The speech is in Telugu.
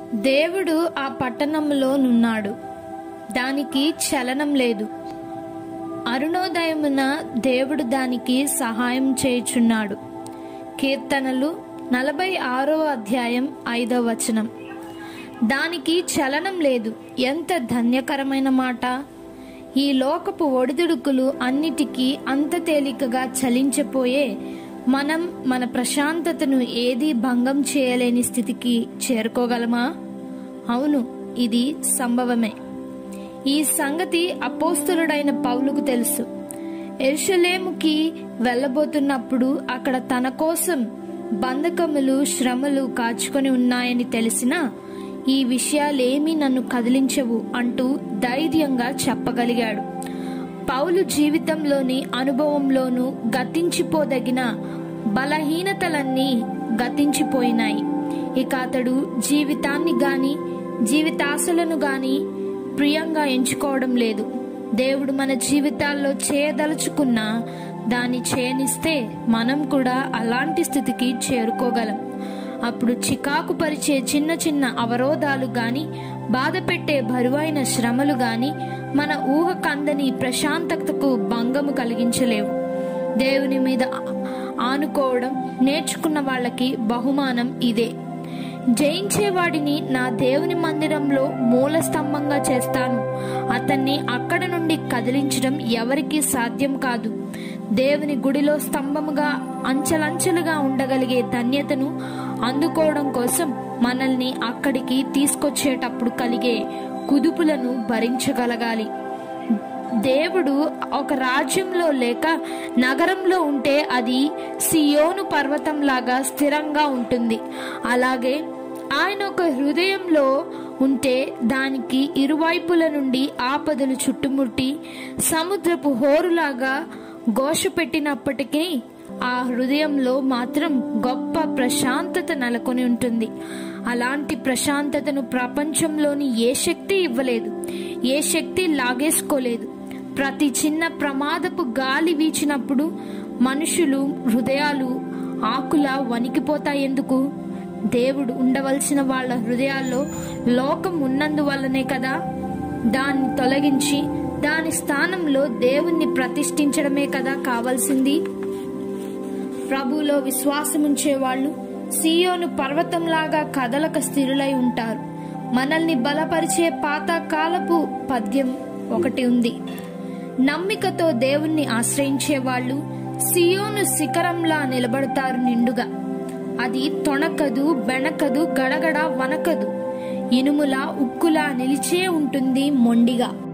దేవుడు ఆ పట్టణంలో నున్నాడు, దానికి చలనం లేదు. అరుణోదయమున దేవుడు దానికి సహాయం చేయుచున్నాడు. కీర్తనలు 46వ అధ్యాయం 5వ వచనం. దానికి చలనం లేదు. ఎంత ధన్యకరమైన మాట! ఈ లోకపు ఒడిదుడుకులు అన్నిటికీ అంత తేలికగా చలించిపోయే మనం మన ప్రశాంతతను ఏదీ భంగం చేయలేని స్థితికి చేరుకోగలమా? అవును, ఇది సంభవమే. ఈ సంగతి అపోస్తలుడైన పౌలుకు తెలుసు. యెరూషలేముకి వెళ్ళబోతున్నప్పుడు అక్కడ తన కోసం బంధకములు, శ్రమలు కాచుకొని ఉన్నాయని తెలిసినా ఈ విషయాలేమీ నన్ను కదిలించవు అంటూ ధైర్యంగా చెప్పగలిగాడు. పౌలు జీవితంలోని అనుభవంలోనూ గతించిపోదగిన బలహీనతలన్నీ గతించిపోయినాయి. ఇక అతడు జీవితాన్ని గాని జీవితాశలను గాని ప్రియంగా ఎంచుకోవడం లేదు. దేవుడు మన జీవితాల్లో చేయదలుచుకున్న దాన్ని చేయనిస్తే మనం కూడా అలాంటి స్థితికి చేరుకోగలం. అప్పుడు చికాకు పరిచే చిన్న చిన్న అవరోధాలు గాని, బాధ పెట్టే బరువైన శ్రమలు గాని మన ఊహ కందని ప్రశాంతతకు భంగము కలిగించలేవు. దేవుని మీద ఆనుకోవడం నేర్చుకున్న వాళ్ళకి బహుమానం ఇదే. జయించేవాడిని నా దేవుని మందిరంలో మూల స్తంభంగా చేస్తాను. అతన్ని అక్కడ నుండి కదిలించడం ఎవరికీ సాధ్యం కాదు. దేవుని గుడిలో స్తంభముగా అంచెలంచెలుగా ఉండగలిగే ధన్యతను అందుకోవడం కోసం మనల్ని అక్కడికి తీసుకొచ్చేటప్పుడు కలిగే కుదుపులను భరించగలగాలి. దేవుడు ఒక రాజ్యంలో లేక నగరంలో ఉంటే అది సియోను పర్వతంలాగా స్థిరంగా ఉంటుంది. అలాగే ఆయన ఒక హృదయంలో ఉంటే దానికి ఇరువైపుల నుండి ఆపదలు చుట్టుముట్టి సముద్రపు హోరులాగా ఘోష పెట్టినప్పటికీ ఆ హృదయంలో మాత్రం గొప్ప ప్రశాంతత నెలకొని ఉంటుంది. అలాంటి ప్రశాంతతను ప్రపంచంలోని ఏ శక్తి ఇవ్వలేదు, ఏ శక్తి లాగేసుకోలేదు. ప్రతి చిన్న ప్రమాదపు గాలి వీచినప్పుడు మనుషులు హృదయాలు ఆకులా వణికిపోతాయెందుకు? దేవుడు ఉండవలసిన వాళ్ళ హృదయాల్లో లోకం ఉన్నందువల్లనే కదా. దాన్ని తొలగించి దాని స్థానంలో దేవుణ్ణి ప్రతిష్ఠించడమే కదా కావాల్సింది. ప్రభువులో విశ్వాసముంచే వాళ్ళు సియోను పర్వతంలాగా కదలక స్థిరులై ఉంటారు. మనల్ని బలపరిచే పాతకాలపు పద్యం ఒకటి ఉంది. నమ్మికతో దేవుణ్ణి ఆశ్రయించే వాళ్ళు సియోను శిఖరంలా నిలబడతారు నిండుగా. అది తొణకదు, బెణకదు, గడగడ వనకదు. ఇనుములా ఉక్కులా నిలిచే ఉంటుంది మొండిగా.